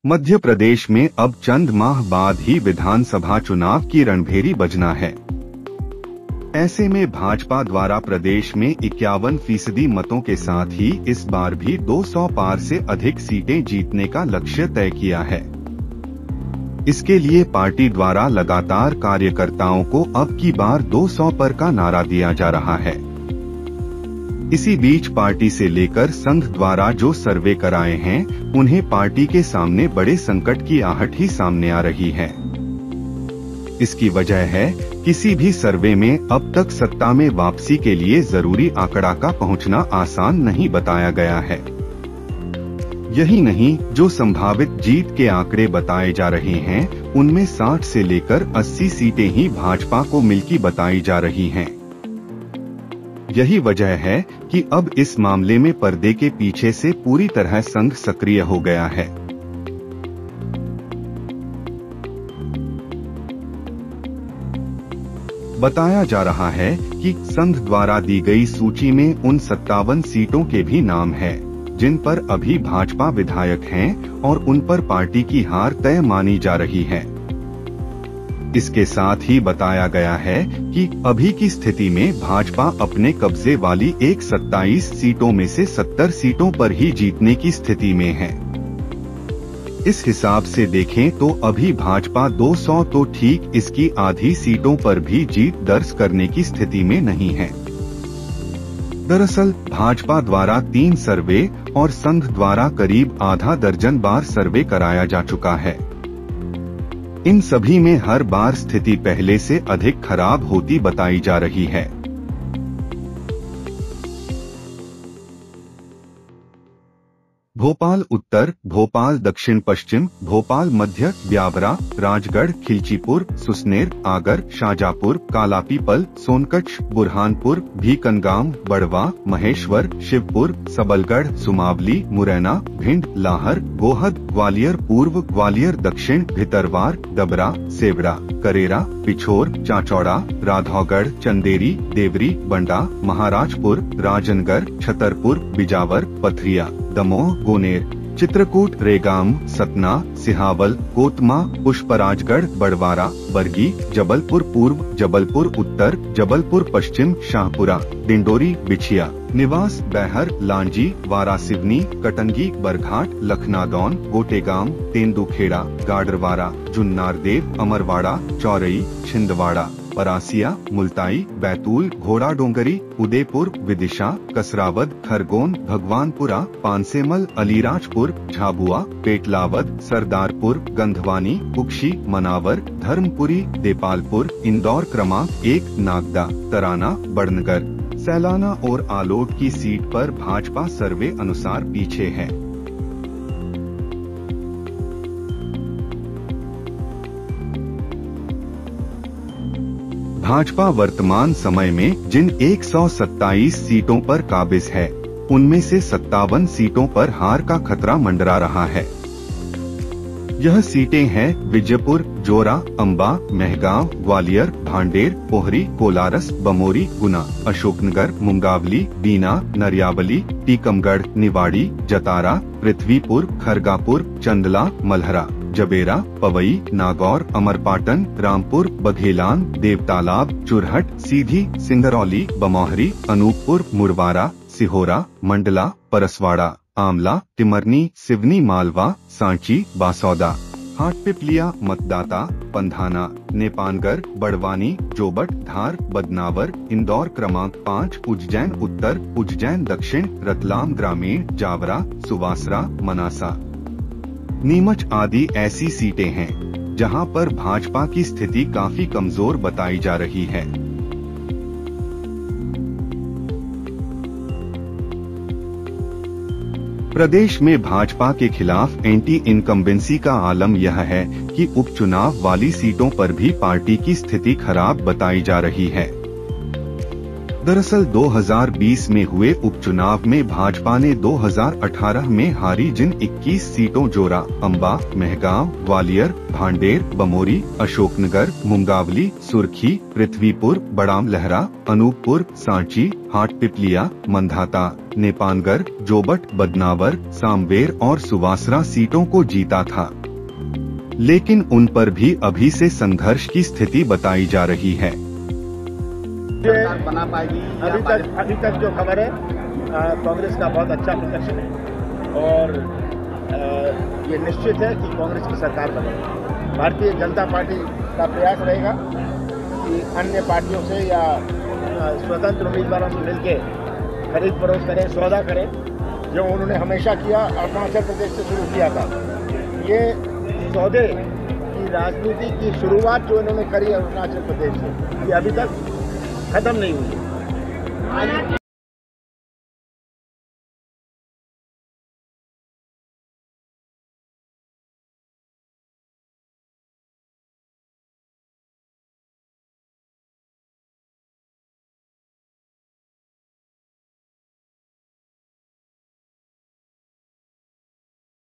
मध्य प्रदेश में अब चंद माह बाद ही विधानसभा चुनाव की रणभेरी बजना है। ऐसे में भाजपा द्वारा प्रदेश में 51% मतों के साथ ही इस बार भी 200 पार से अधिक सीटें जीतने का लक्ष्य तय किया है। इसके लिए पार्टी द्वारा लगातार कार्यकर्ताओं को अब की बार 200 पर का नारा दिया जा रहा है। इसी बीच पार्टी से लेकर संघ द्वारा जो सर्वे कराए हैं, उन्हें पार्टी के सामने बड़े संकट की आहट ही सामने आ रही है। इसकी वजह है, किसी भी सर्वे में अब तक सत्ता में वापसी के लिए जरूरी आंकड़ा का पहुंचना आसान नहीं बताया गया है। यही नहीं, जो संभावित जीत के आंकड़े बताए जा रहे हैं, उनमें 60 से लेकर 80 सीटें ही भाजपा को मिलती बताई जा रही हैं। यही वजह है कि अब इस मामले में पर्दे के पीछे से पूरी तरह संघ सक्रिय हो गया है। बताया जा रहा है कि संघ द्वारा दी गई सूची में उन 57 सीटों के भी नाम है, जिन पर अभी भाजपा विधायक हैं और उन पर पार्टी की हार तय मानी जा रही है। इसके साथ ही बताया गया है कि अभी की स्थिति में भाजपा अपने कब्जे वाली 27 सीटों में से 70 सीटों पर ही जीतने की स्थिति में है। इस हिसाब से देखें तो अभी भाजपा 200 तो ठीक, इसकी आधी सीटों पर भी जीत दर्ज करने की स्थिति में नहीं है। दरअसल भाजपा द्वारा 3 सर्वे और संघ द्वारा करीब आधा दर्जन बार सर्वे कराया जा चुका है। इन सभी में हर बार स्थिति पहले से अधिक खराब होती बताई जा रही है। भोपाल उत्तर, भोपाल दक्षिण पश्चिम, भोपाल मध्य, ब्यावरा, राजगढ़, खिलचीपुर, सुसनेर, आगर, शाजापुर, कालापीपल, सोनकच्छ, बुरहानपुर, भीकनगांव, बड़वा, महेश्वर, शिवपुर, सबलगढ़, सुमावली, मुरैना, भिंड, लाहर, गोहद, ग्वालियर पूर्व, ग्वालियर दक्षिण, भितरवार, डबरा, सेवड़ा, करेरा, पिछोर, चाचौड़ा, राधौगढ़, चंदेरी, देवरी, बंडा, महाराजपुर, राजनगर, छतरपुर, बिजावर, पथरिया, दमोह, गोनेर, चित्रकूट, रेगाम, सतना, सिहावल, कोतमा, पुष्पराजगढ़, बड़वारा, बरगी, जबलपुर पूर्व, जबलपुर उत्तर, जबलपुर पश्चिम, शाहपुरा, डिंडोरी, बिछिया, निवास, बैहर, लांजी, वारासिवनी, कटंगी, बरघाट, लखनादौन, गोटेगांव, तेंदुखेड़ा, गाडरवारा, जुन्नारदेव, अमरवाड़ा, चौरई, छिंदवाड़ा, परासिया, मुल्ताई, बैतूल, घोड़ा डोंगरी, उदयपुर, विदिशा, कसरावद, खरगोन, भगवानपुरा, पानसेमल, अलीराजपुर, झाबुआ, पेटलावद, सरदारपुर, गंधवानी, कुक्षी, मनावर, धर्मपुरी, देपालपुर, इंदौर क्रमांक 1, नागदा, तराना, बड़नगर, सैलाना और आलोट की सीट पर भाजपा सर्वे अनुसार पीछे है। भाजपा वर्तमान समय में जिन 127 सीटों पर काबिज है, उनमें से 57 सीटों पर हार का खतरा मंडरा रहा है। यह सीटें हैं विजयपुर, जोरा, अंबा, मेहगांव, ग्वालियर, भांडेर, पोहरी, कोलारस, बमोरी, गुना, अशोकनगर, मुंगावली, बीना, नरियावली, टीकमगढ़, निवाड़ी, जतारा, पृथ्वीपुर, खरगापुर, चंदला, मल्हरा, जबेरा, पवई, नागौर, अमरपाटन, रामपुर, बघेलान, देवतालाब, चुरहट, सीधी, सिंगरौली, बमोहरी, अनूपपुर, मुरवारा, सिहोरा, मंडला, परसवाड़ा, आमला, टिमरनी, सिवनी, मालवा, सांची, बासौदा, हाटपिपलिया, मतदाता, पंधाना, नेपानगर, बड़वानी, जोबट, धार, बदनावर, इंदौर क्रमांक 5, उज्जैन उत्तर, उज्जैन दक्षिण, रतलाम ग्रामीण, जावरा, सुवासरा, मनासा, नीमच आदि ऐसी सीटें हैं जहां पर भाजपा की स्थिति काफी कमजोर बताई जा रही है। प्रदेश में भाजपा के खिलाफ एंटी इनकम्बेंसी का आलम यह है कि उपचुनाव वाली सीटों पर भी पार्टी की स्थिति खराब बताई जा रही है। दरअसल 2020 में हुए उपचुनाव में भाजपा ने 2018 में हारी जिन 21 सीटों जोरा, अंबा, मेहगांव, ग्वालियर, भांडेर, बमोरी, अशोकनगर, मुंगावली, सुर्खी, पृथ्वीपुर, बड़ाम लहरा, अनूपपुर, सांची, हाटपिपलिया, मंधाता, नेपानगर, जोबट, बदनावर, सामवेर और सुवासरा सीटों को जीता था, लेकिन उन पर भी अभी से संघर्ष की स्थिति बताई जा रही है। बना पाएगी अभी तक जो खबर है, कांग्रेस का बहुत अच्छा प्रदर्शन है और ये निश्चित है कि कांग्रेस की सरकार बनेगी। भारतीय जनता पार्टी का प्रयास रहेगा कि अन्य पार्टियों से या स्वतंत्र उम्मीदवारों से मिलकर खरीद फरोख्त करें, सौदा करें, जो उन्होंने हमेशा किया, अरुणाचल प्रदेश से शुरू किया था। ये सौदे की राजनीति की शुरुआत जो इन्होंने करी अरुणाचल प्रदेश से, ये अभी तक खत्म नहीं हुई।